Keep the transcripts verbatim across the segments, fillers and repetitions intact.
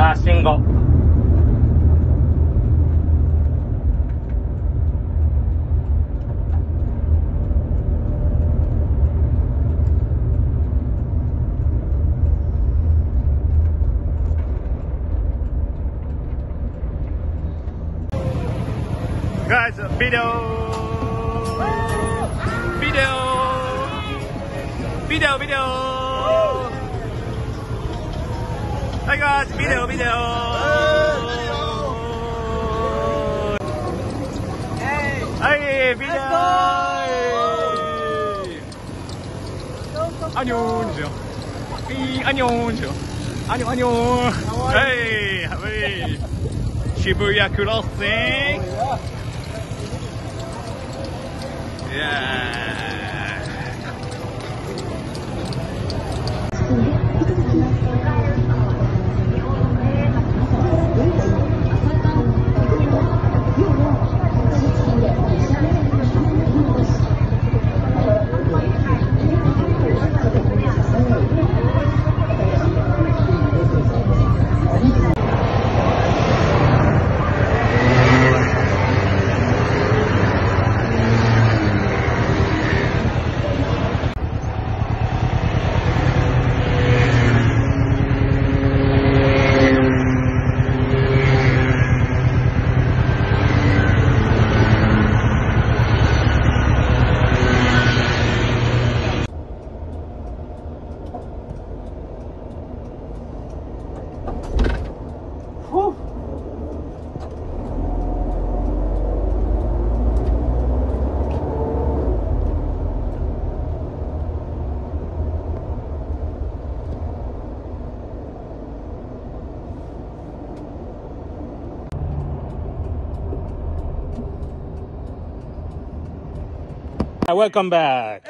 は信号。Guys, video, video, video, video. Hi guys, video, video. Hey, hey, video. 안녕하세요. 안녕하세요. 안녕, 안녕. Hey, hey. Shibuya crossing. Yeah. Welcome back.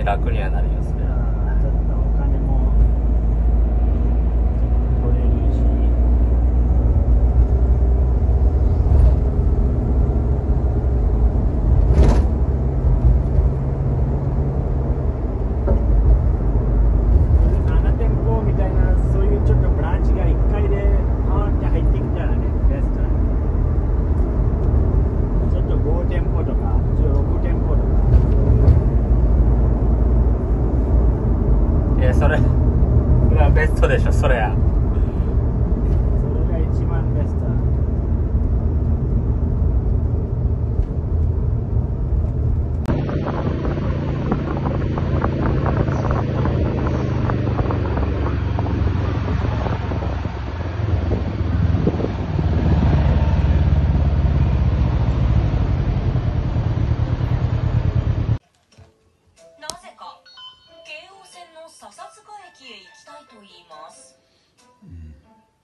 に楽にはなるよ、それは。 ちょっとお金も取れるし。なな店舗みたいな、そういうちょっとブランチがいっかいでパーって入ってきたらね、ベストだね。ちょっとご店舗とかじゅうろく店舗とか。 いや、それがベストでしょ、それや。 それが一番ベストだ。 なぜか京王線の笹塚駅へ行きたいと言います、うん、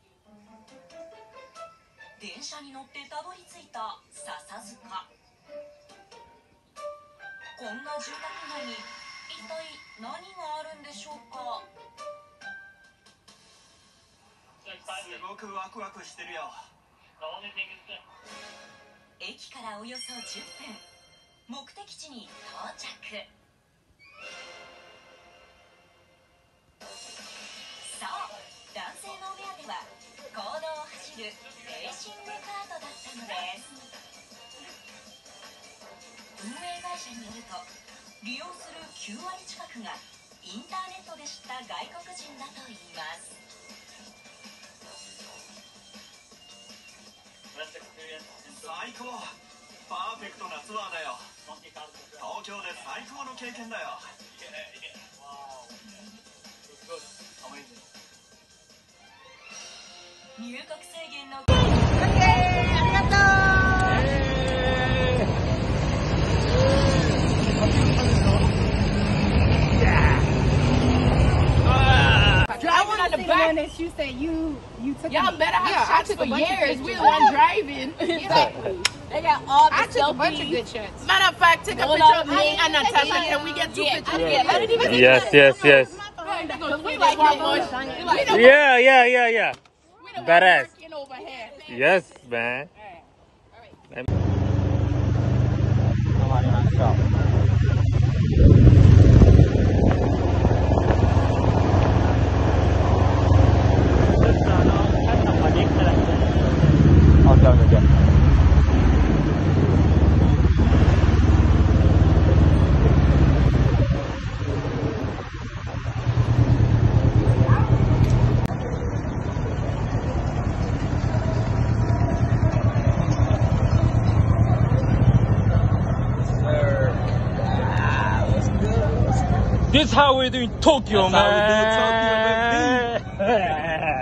電車に乗ってたどり着いた笹塚。こんな住宅街に一体何があるんでしょうか。 すごくワクワクしてるよ。 駅からおよそじゅっぷん、目的地に到着。そう、男性のお目当ては公道を走るレーシングカートだったのです。運営会社によると、利用するきゅうわり近くがインターネットで知った外国人だといいます。 最高、パーフェクトなツアーだよ。東京で最高の経験だよ。 入国制限の I want to see the one that you said you you took. Y'all better have yeah, shots for years. We the one driving. Exactly. They got all the I took a bunch of good shots. Matter of fact, take a picture of me and Natasha. Can we get two pictures? Yes, yes, yes. Yeah, yeah, yeah, yeah. Badass. Yes, man. 止まりましょう。 This is how we do in Tokyo, That's man. how we do Tokyo, baby.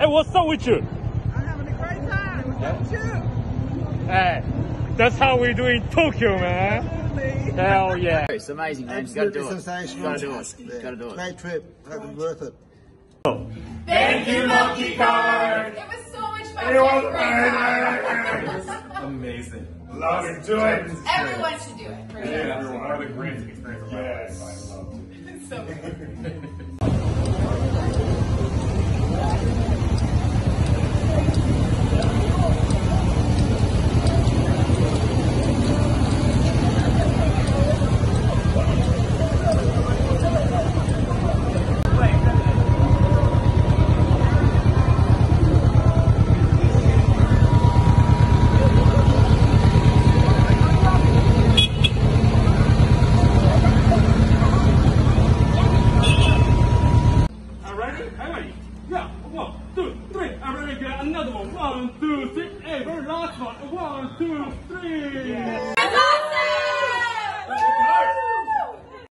Hey, what's up with you? I'm having a great time. What's up with you? Hey, that's how we do in Tokyo, man. Hell yeah. It's amazing, man. You gotta do it. Sensational. Gotta do it. Yeah. Gotta do it. Great trip. That was worth it. Thank you, Monkey Kart. It was so much fun. It was It was amazing. Love it. Do it. Everyone should do it. For sure. Yeah, one of the greatest experiences of my life. I love it. So good.